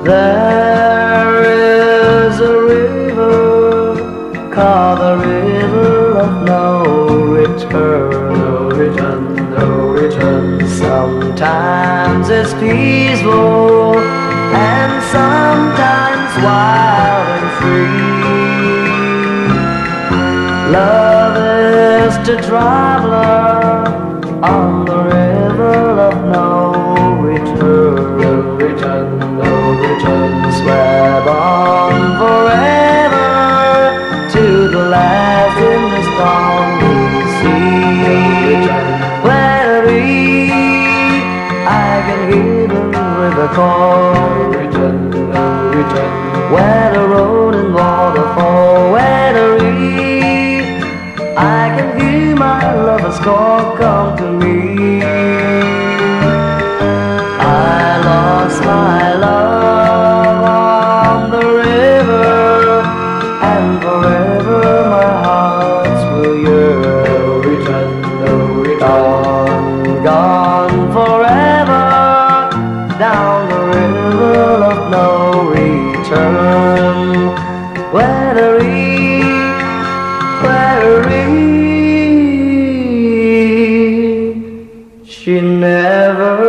There is a river called the river of no return. No return, no return. Sometimes it's peaceful and sometimes wild and free. Love is the traveler on the river of no return. No return, no return. Swear on forever to the last in the stormy sea. Where I can hear the river call. Return, no return. Where the road and waterfall. Where I can hear my lover's call come to me. I lost my love on the river, and forever my heart will yearn. No return, no return. Gone forever down the river of no return. She never